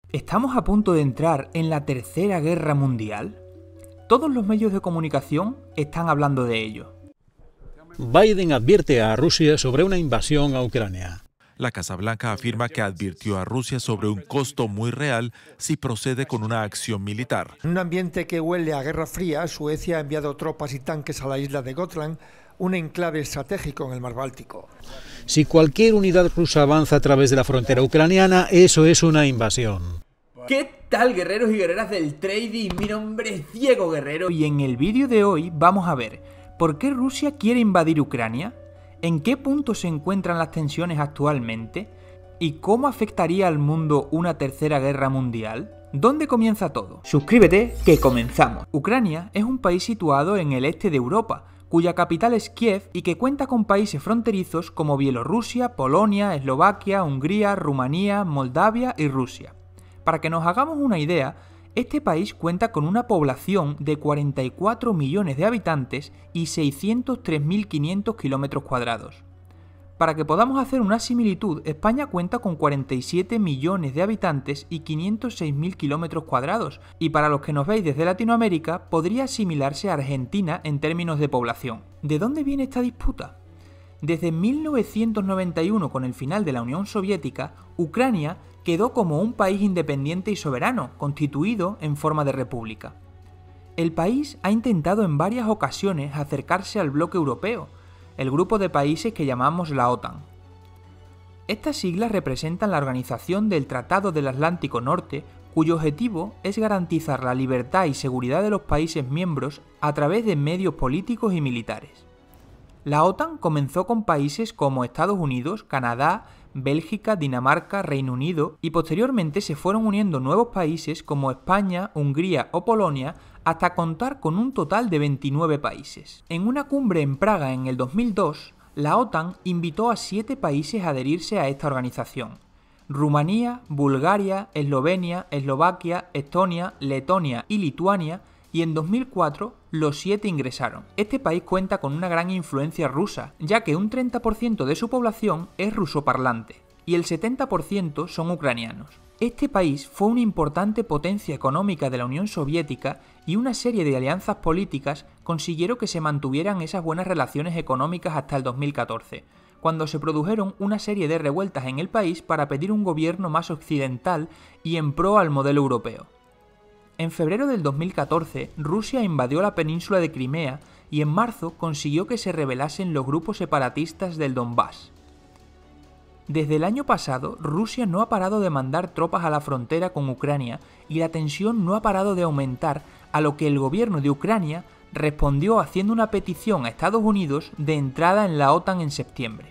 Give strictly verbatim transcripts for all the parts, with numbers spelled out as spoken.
¿Estamos a punto de entrar en la Tercera Guerra Mundial? Todos los medios de comunicación están hablando de ello. Biden advierte a Rusia sobre una invasión a Ucrania. La Casa Blanca afirma que advirtió a Rusia sobre un costo muy real si procede con una acción militar. En un ambiente que huele a Guerra Fría, Suecia ha enviado tropas y tanques a la isla de Gotland, un enclave estratégico en el mar Báltico. Si cualquier unidad rusa avanza a través de la frontera ucraniana, eso es una invasión. ¿Qué tal, guerreros y guerreras del trading? Mi nombre es Diego Guerrero y en el vídeo de hoy vamos a ver ¿por qué Rusia quiere invadir Ucrania? ¿En qué punto se encuentran las tensiones actualmente? ¿Y cómo afectaría al mundo una tercera guerra mundial? ¿Dónde comienza todo? Suscríbete que comenzamos. Ucrania es un país situado en el este de Europa, cuya capital es Kiev y que cuenta con países fronterizos como Bielorrusia, Polonia, Eslovaquia, Hungría, Rumanía, Moldavia y Rusia. Para que nos hagamos una idea, este país cuenta con una población de cuarenta y cuatro millones de habitantes y seiscientos tres mil quinientos kilómetros cuadrados. Para que podamos hacer una similitud, España cuenta con cuarenta y siete millones de habitantes y quinientos seis mil kilómetros cuadrados, y para los que nos veis desde Latinoamérica, podría asimilarse a Argentina en términos de población. ¿De dónde viene esta disputa? Desde mil novecientos noventa y uno, con el final de la Unión Soviética, Ucrania quedó como un país independiente y soberano, constituido en forma de república. El país ha intentado en varias ocasiones acercarse al bloque europeo, el grupo de países que llamamos la OTAN. Estas siglas representan la Organización del Tratado del Atlántico Norte, cuyo objetivo es garantizar la libertad y seguridad de los países miembros a través de medios políticos y militares. La OTAN comenzó con países como Estados Unidos, Canadá, Bélgica, Dinamarca, Reino Unido, y posteriormente se fueron uniendo nuevos países como España, Hungría o Polonia, hasta contar con un total de veintinueve países. En una cumbre en Praga en el dos mil dos, la OTAN invitó a siete países a adherirse a esta organización: Rumanía, Bulgaria, Eslovenia, Eslovaquia, Estonia, Letonia y Lituania, y en dos mil cuatro los siete ingresaron. Este país cuenta con una gran influencia rusa, ya que un treinta por ciento de su población es rusoparlante y el setenta por ciento son ucranianos. Este país fue una importante potencia económica de la Unión Soviética y una serie de alianzas políticas consiguieron que se mantuvieran esas buenas relaciones económicas hasta el dos mil catorce, cuando se produjeron una serie de revueltas en el país para pedir un gobierno más occidental y en pro al modelo europeo. En febrero del dos mil catorce, Rusia invadió la península de Crimea y en marzo consiguió que se rebelasen los grupos separatistas del Donbass. Desde el año pasado, Rusia no ha parado de mandar tropas a la frontera con Ucrania y la tensión no ha parado de aumentar, a lo que el gobierno de Ucrania respondió haciendo una petición a Estados Unidos de entrada en la OTAN en septiembre.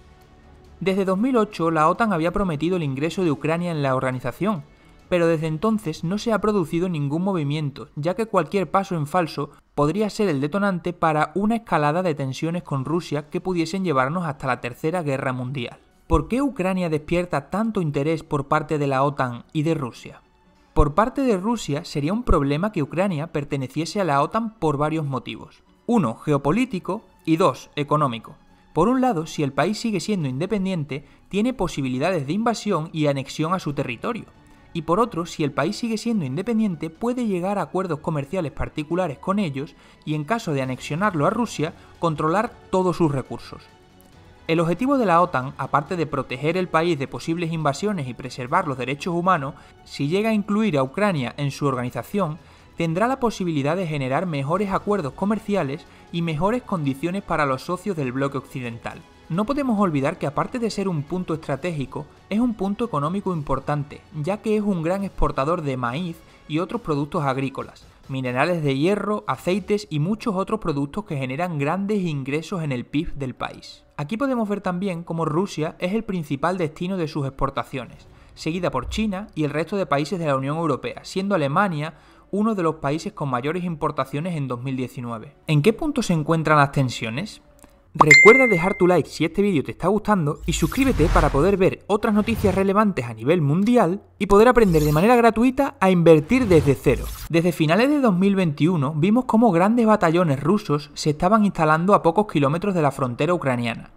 Desde dos mil ocho, la OTAN había prometido el ingreso de Ucrania en la organización, pero desde entonces no se ha producido ningún movimiento, ya que cualquier paso en falso podría ser el detonante para una escalada de tensiones con Rusia que pudiesen llevarnos hasta la Tercera Guerra Mundial. ¿Por qué Ucrania despierta tanto interés por parte de la OTAN y de Rusia? Por parte de Rusia sería un problema que Ucrania perteneciese a la OTAN por varios motivos. Uno, geopolítico, y dos, económico. Por un lado, si el país sigue siendo independiente, tiene posibilidades de invasión y anexión a su territorio. Y por otro, si el país sigue siendo independiente, puede llegar a acuerdos comerciales particulares con ellos y, en caso de anexionarlo a Rusia, controlar todos sus recursos. El objetivo de la OTAN, aparte de proteger el país de posibles invasiones y preservar los derechos humanos, si llega a incluir a Ucrania en su organización, tendrá la posibilidad de generar mejores acuerdos comerciales y mejores condiciones para los socios del bloque occidental. No podemos olvidar que, aparte de ser un punto estratégico, es un punto económico importante, ya que es un gran exportador de maíz y otros productos agrícolas, minerales de hierro, aceites y muchos otros productos que generan grandes ingresos en el P I B del país. Aquí podemos ver también cómo Rusia es el principal destino de sus exportaciones, seguida por China y el resto de países de la Unión Europea, siendo Alemania uno de los países con mayores importaciones en dos mil diecinueve. ¿En qué punto se encuentran las tensiones? Recuerda dejar tu like si este vídeo te está gustando y suscríbete para poder ver otras noticias relevantes a nivel mundial y poder aprender de manera gratuita a invertir desde cero. Desde finales de dos mil veintiuno vimos cómo grandes batallones rusos se estaban instalando a pocos kilómetros de la frontera ucraniana.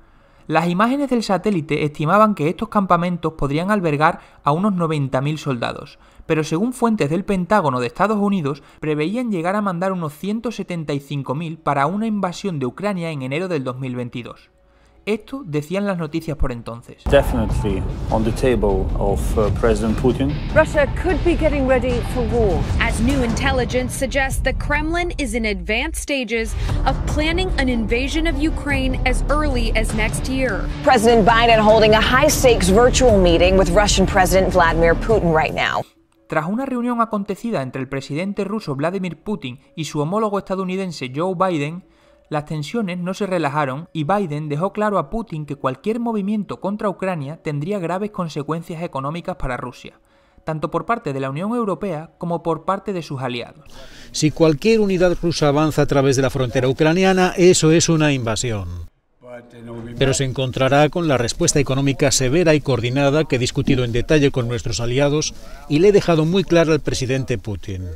Las imágenes del satélite estimaban que estos campamentos podrían albergar a unos noventa mil soldados, pero según fuentes del Pentágono de Estados Unidos, preveían llegar a mandar unos ciento setenta y cinco mil para una invasión de Ucrania en enero del dos mil veintidós. Esto decían las noticias por entonces. Definitely on the table of uh, President Putin. Russia could be getting ready for war. As new intelligence suggests, the Kremlin is in advanced stages of planning an invasion of Ukraine as early as next year. President Biden holding a high-stakes virtual meeting with Russian President Vladimir Putin right now. Tras una reunión acontecida entre el presidente ruso Vladimir Putin y su homólogo estadounidense Joe Biden, las tensiones no se relajaron y Biden dejó claro a Putin que cualquier movimiento contra Ucrania tendría graves consecuencias económicas para Rusia, tanto por parte de la Unión Europea como por parte de sus aliados. Si cualquier unidad rusa avanza a través de la frontera ucraniana, eso es una invasión. Pero se encontrará con la respuesta económica severa y coordinada que he discutido en detalle con nuestros aliados y le he dejado muy clara al presidente Putin.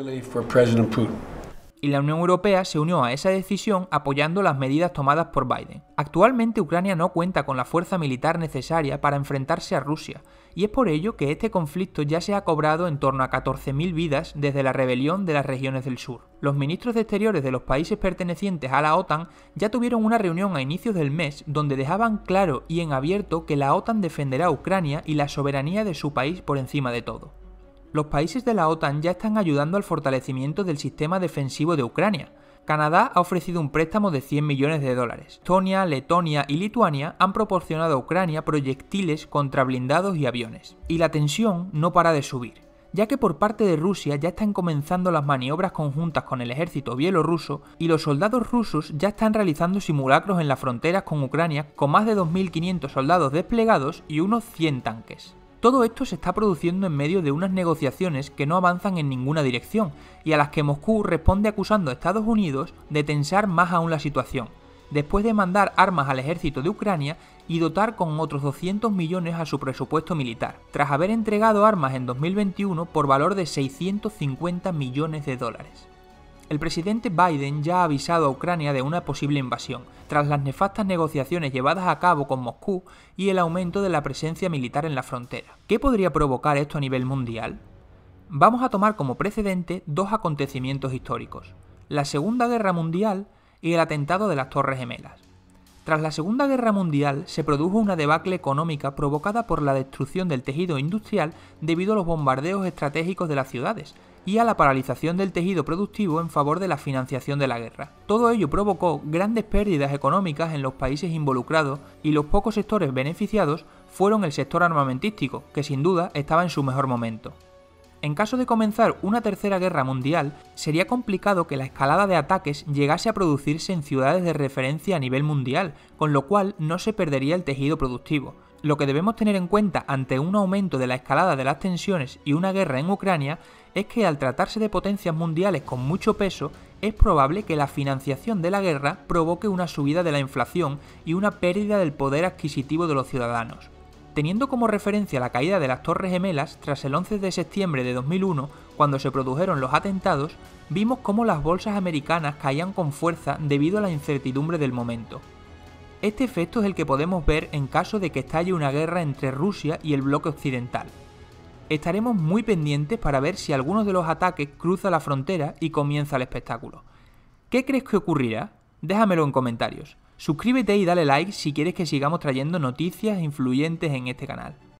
Y la Unión Europea se unió a esa decisión apoyando las medidas tomadas por Biden. Actualmente Ucrania no cuenta con la fuerza militar necesaria para enfrentarse a Rusia, y es por ello que este conflicto ya se ha cobrado en torno a catorce mil vidas desde la rebelión de las regiones del sur. Los ministros de Exteriores de los países pertenecientes a la OTAN ya tuvieron una reunión a inicios del mes donde dejaban claro y en abierto que la OTAN defenderá a Ucrania y la soberanía de su país por encima de todo. Los países de la OTAN ya están ayudando al fortalecimiento del sistema defensivo de Ucrania. Canadá ha ofrecido un préstamo de cien millones de dólares. Estonia, Letonia y Lituania han proporcionado a Ucrania proyectiles contra blindados y aviones. Y la tensión no para de subir, ya que por parte de Rusia ya están comenzando las maniobras conjuntas con el ejército bielorruso y los soldados rusos ya están realizando simulacros en las fronteras con Ucrania con más de dos mil quinientos soldados desplegados y unos cien tanques. Todo esto se está produciendo en medio de unas negociaciones que no avanzan en ninguna dirección y a las que Moscú responde acusando a Estados Unidos de tensar más aún la situación, después de mandar armas al ejército de Ucrania y dotar con otros doscientos millones a su presupuesto militar, tras haber entregado armas en dos mil veintiuno por valor de seiscientos cincuenta millones de dólares. El presidente Biden ya ha avisado a Ucrania de una posible invasión, tras las nefastas negociaciones llevadas a cabo con Moscú y el aumento de la presencia militar en la frontera. ¿Qué podría provocar esto a nivel mundial? Vamos a tomar como precedente dos acontecimientos históricos: la Segunda Guerra Mundial y el atentado de las Torres Gemelas. Tras la Segunda Guerra Mundial se produjo una debacle económica provocada por la destrucción del tejido industrial debido a los bombardeos estratégicos de las ciudades y a la paralización del tejido productivo en favor de la financiación de la guerra. Todo ello provocó grandes pérdidas económicas en los países involucrados y los pocos sectores beneficiados fueron el sector armamentístico, que sin duda estaba en su mejor momento. En caso de comenzar una tercera guerra mundial, sería complicado que la escalada de ataques llegase a producirse en ciudades de referencia a nivel mundial, con lo cual no se perdería el tejido productivo. Lo que debemos tener en cuenta ante un aumento de la escalada de las tensiones y una guerra en Ucrania es que al tratarse de potencias mundiales con mucho peso, es probable que la financiación de la guerra provoque una subida de la inflación y una pérdida del poder adquisitivo de los ciudadanos. Teniendo como referencia la caída de las Torres Gemelas tras el once de septiembre de dos mil uno, cuando se produjeron los atentados, vimos cómo las bolsas americanas caían con fuerza debido a la incertidumbre del momento. Este efecto es el que podemos ver en caso de que estalle una guerra entre Rusia y el bloque occidental. Estaremos muy pendientes para ver si alguno de los ataques cruza la frontera y comienza el espectáculo. ¿Qué crees que ocurrirá? Déjamelo en comentarios. Suscríbete y dale like si quieres que sigamos trayendo noticias influyentes en este canal.